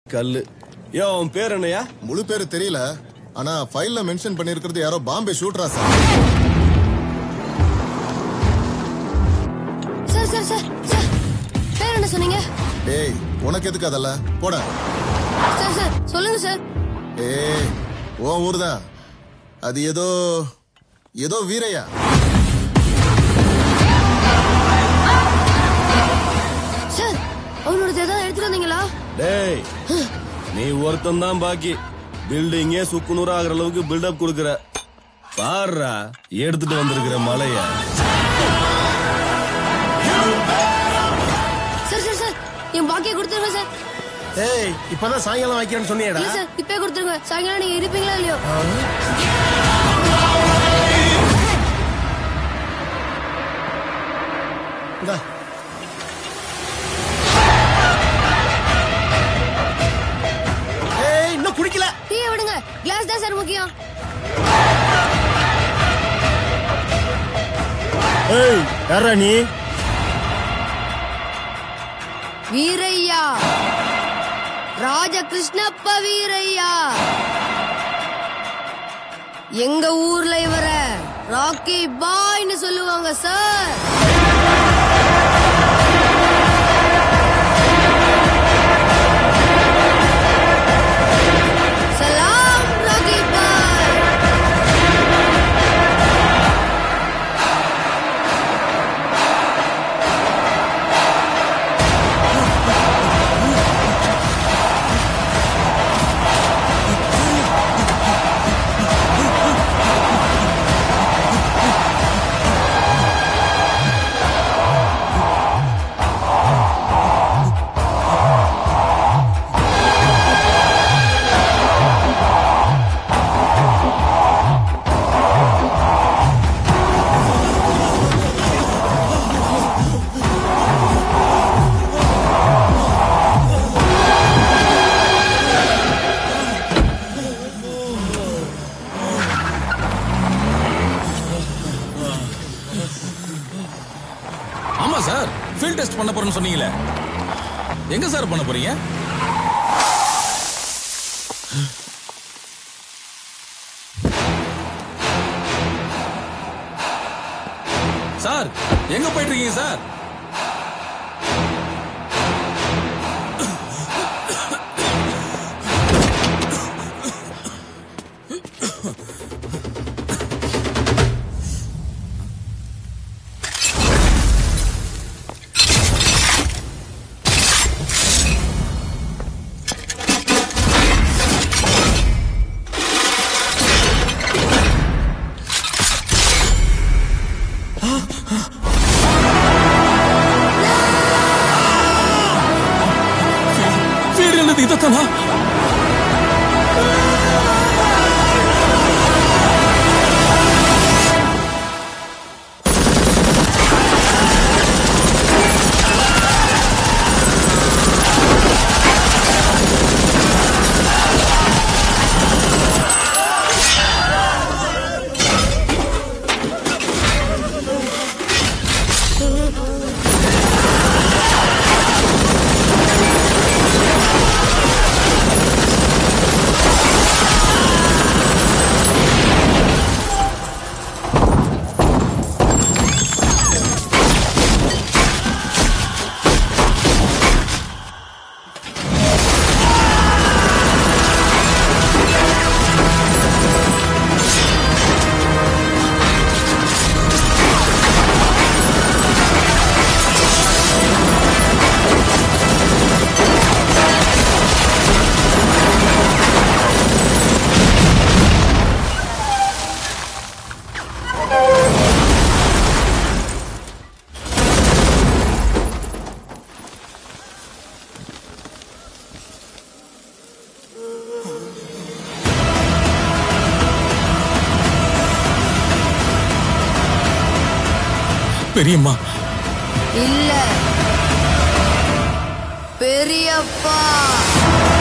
கல்லு. யோ உன் பேர் என்னையா? முழு பேரு தெரியல, ஆனா ஃபைல்ல மென்ஷன் பண்ணிருக்கிறது யாரோ பாம்பே ஷூட்டரா sir. Sir sir sir sir பேர் என்ன சொன்னீங்க? ஏய் உனக்கு எதுக்கு அதெல்லாம் போட. சார் சார் சொல்லுங்க சார். ஏய் ஓ ஊர்தான், அது ஏதோ ஏதோ வீரையா. சார் அவனோட ஏதாவது எடுத்துட்டு வந்தீங்களா? டேய் நீ ஒருத்தன் தான் பாக்கி. பில்டிங்கே சுக்குநூறு ஆகிற அளவுக்கு பில்டப் கொடுக்கற. பாருடா எடுத்துட்டு வந்திருக்கிற மலைய. சார் சார் சார் என் பாக்கியை கொடுத்துருங்க சார். ஏய் இப்பதான் சாயங்காலம் வைக்கிறேன்னு சொன்னியடா. இல்ல சார் இப்பே கொடுத்துருங்க. சாயங்காலம் நீங்க இருப்பீங்களா இல்லையோ? இந்தா. ஏய் இன்னும் குடிக்கல. டீயை விடுங்க, கிளாஸ் தான் சார் முக்கியம். ஏய் யாரா நீ? வீரையா, ராஜகிருஷ்ணப்ப வீரையா. எங்க ஊர்ல இவர ராக்கி பாய்னு சொல்லுவாங்க சார். சலாம் ராக்கி பாய். டெஸ்ட் பண்ண போறேன்னு சொன்னீங்களே, எங்க சார் பண்ண போறீங்க? சார் எங்க போயிட்டு இருக்கீங்க சார்? இதைத்தானா? பெரியம்மா இல்ல, பெரியப்பா.